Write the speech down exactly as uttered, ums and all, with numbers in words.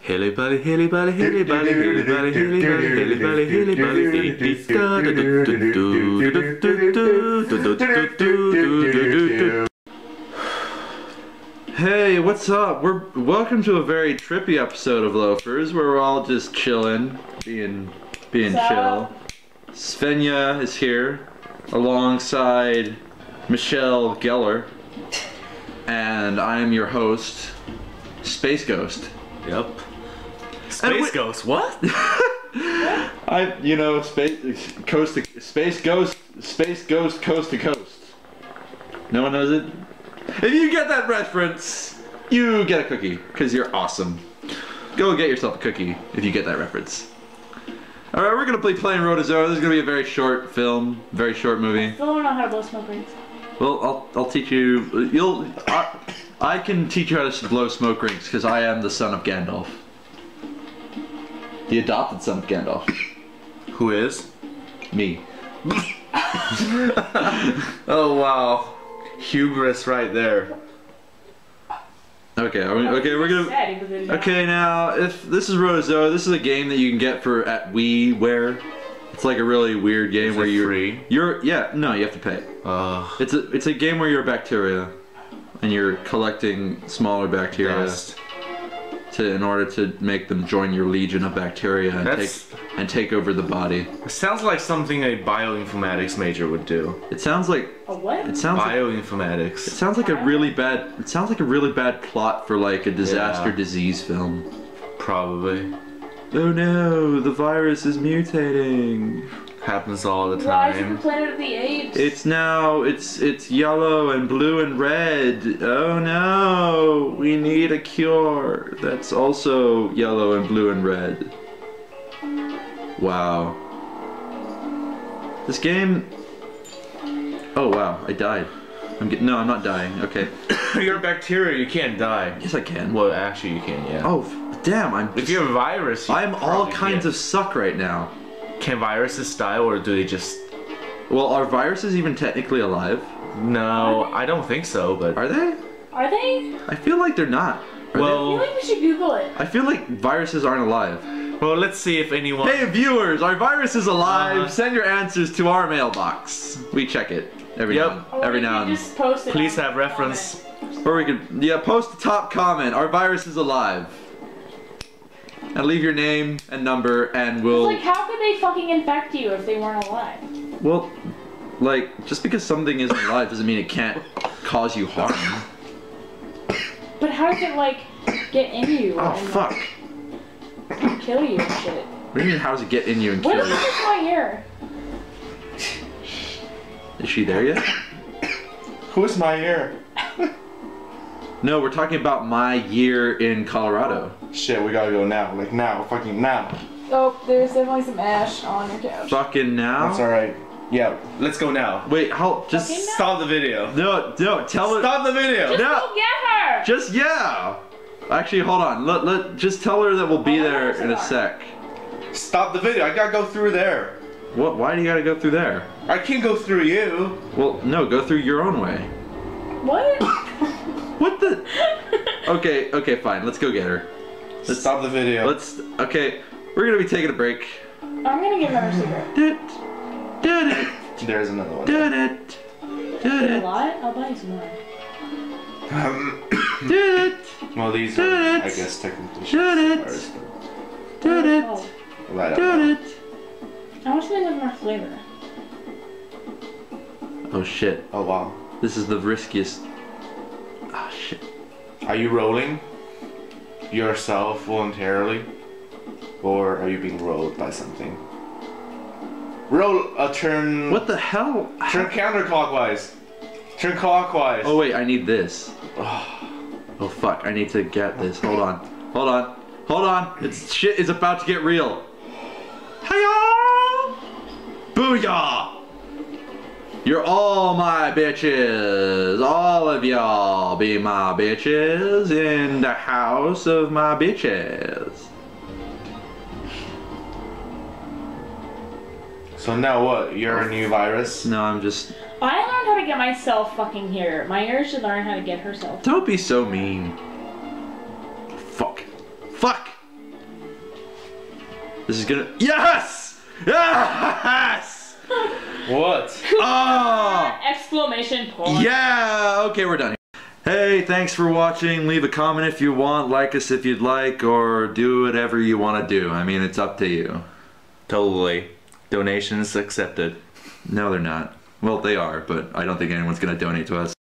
Hilly buddy, hilly buddy, hilly buddy, hilly buddy, hilly buddy, hilly buddy, hilly buddy. Hey, what's up? We're welcome to a very trippy episode of Loafers, where we're all just chilling, being being chill. Svenja is here, alongside Michelle Geller, and I am your host, Space Ghost. Yep. Space Ghost, what? I, you know, space, coast to, space ghost, space ghost, coast to coast. No one knows it? If you get that reference, you get a cookie, because you're awesome. Go get yourself a cookie if you get that reference. Alright, we're gonna be playing Rotozoa. This is gonna be a very short film, very short movie. I still don't know how to blow smoke rings. Well, I'll, I'll teach you, you'll, I, I can teach you how to blow smoke rings, because I am the son of Gandalf. The adopted son of Gandalf. Who is? Me. Oh wow. Hubris right there. Okay, are we, okay, we're gonna. Okay, now if this is Rotozoa, this is a game that you can get for at WiiWare. It's like a really weird game is where it you're free. You're yeah no you have to pay. Uh, it's a it's a game where you're a bacteria, and you're collecting smaller bacteria. Best. To, in order to make them join your legion of bacteria and That's, take and take over the body. It sounds like something a bioinformatics major would do. It sounds like a what? It sounds bioinformatics. Like, it sounds like a really bad. It sounds like a really bad plot for like a disaster yeah. disease film. Probably. Oh no, the virus is mutating. Happens all the time. Why is it the Planet of the Apes? It's now, it's it's yellow and blue and red. Oh no, we need a cure that's also yellow and blue and red. Wow. This game, oh wow, I died. I'm getting, no, I'm not dying, okay. You're a bacteria, you can't die. Yes I can. Well, actually you can, yeah. Oh, damn, I'm If you're a virus, you I'm all kinds can. of suck right now. Can viruses die, or do they just... Well, are viruses even technically alive? No, I don't think so, but... Are they? Are they? I feel like they're not. Are well... I feel like we should Google it. I feel like viruses aren't alive. Well, let's see if anyone... Hey viewers, are viruses alive? Uh, Send your answers to our mailbox. We check it every Yep. now, Or every we now could and just post it Please on have the reference. comment. Or we could, yeah, post the top comment. Are viruses alive? And leave your name and number, and we'll. It's like, how could they fucking infect you if they weren't alive? Well, like, just because something isn't alive doesn't mean it can't cause you harm. But how does it, like, get in you? Oh, and, fuck. Like, kill you and shit? What do you mean, how does it get in you and What kill is you? this in my ear? Is she there yet? Who's my ear? No, we're talking about my year in Colorado. Shit, we gotta go now. Like now, fucking now. Oh, there's definitely some ash on your couch. Fucking now? That's alright. Yeah, let's go now. Wait, how? Just Fucking Stop the video. no, no. Tell her. Stop the video. Just No. go get her! Just yeah. Actually, hold on. Let let just tell her that we'll be Oh, there there's in a an sec. Stop the video. I gotta go through there. What? Why do you gotta go through there? I can't go through you. Well, no. Go through your own way. What? What the? Okay, okay, fine. Let's go get her. Let's Stop the video. Let's. Okay, we're gonna be taking a break. I'm gonna give her a cigarette. Did did it? There's another one. Did it? Did A it? lot? I'll buy you some more. Um, Did it? well, these Did are, it? I guess, technically Did it? cigars. Did it? Oh, Well, I don't Did know. it? I want something with more flavor. Oh shit! Oh wow. This is the riskiest. Ah shit. Are you rolling yourself voluntarily? Or are you being rolled by something? Roll a turn. What the hell? Turn counterclockwise. Turn clockwise. Oh wait, I need this. Oh fuck, I need to get this. Hold on. Hold on. Hold on. It's shit is about to get real. Hiya! Booyah! You're all my bitches. All of y'all be my bitches in the house of my bitches. So now what? You're a new virus? No, I'm just... I learned how to get myself fucking here. My ear should learn how to get herself. Don't be so mean. Fuck. Fuck! This is gonna. Yes! Yes! What? Oh! Exclamation point. Yeah! Okay, we're done. Hey, thanks for watching. Leave a comment if you want, like us if you'd like, or do whatever you want to do. I mean, it's up to you. Totally. Donations accepted. No, they're not. Well, they are, but I don't think anyone's gonna donate to us.